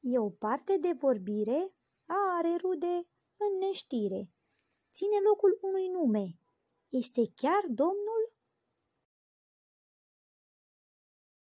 E o parte de vorbire, are rude în neștire. Ține locul unui nume. Este chiar domn